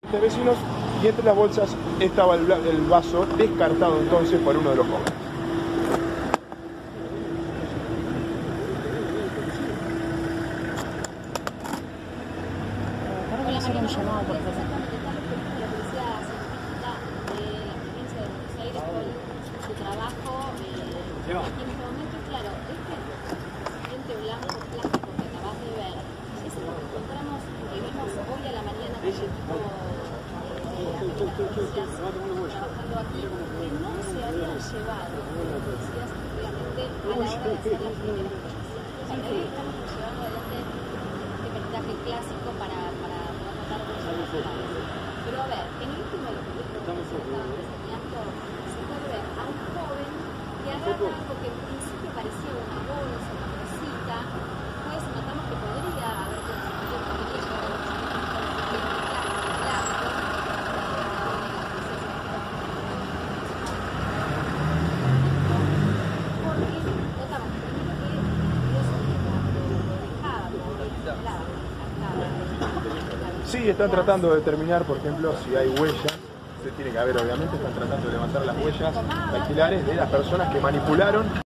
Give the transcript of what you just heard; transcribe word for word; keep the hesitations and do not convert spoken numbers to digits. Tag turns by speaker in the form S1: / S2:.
S1: de vecinos y entre las bolsas estaba el, el vaso descartado entonces por uno de los jóvenes.
S2: Para hacer un llamado, por favor.
S3: Su trabajo eh, en este momento, claro, este recipiente blanco plástico que acabas de ver es lo que encontramos, que vimos hoy a la mañana con el equipo de trabajando aquí, que no se habían llevado las policías efectivamente a la hora de hacer las primeras cosas. Hoy estamos llevando adelante este peritaje clásico para, para poder notar los resultados. Pero a ver, en el último documento que se estaban enseñando, se puede ver a un joven que agarra algo que en principio parecía una bolsa, una bolsita. Después notamos que podría haber conseguido podría llevar a los
S1: Sí, están tratando de determinar, por ejemplo, si hay huellas. Se tiene que haber, obviamente, están tratando de levantar las huellas dactilares de las personas que manipularon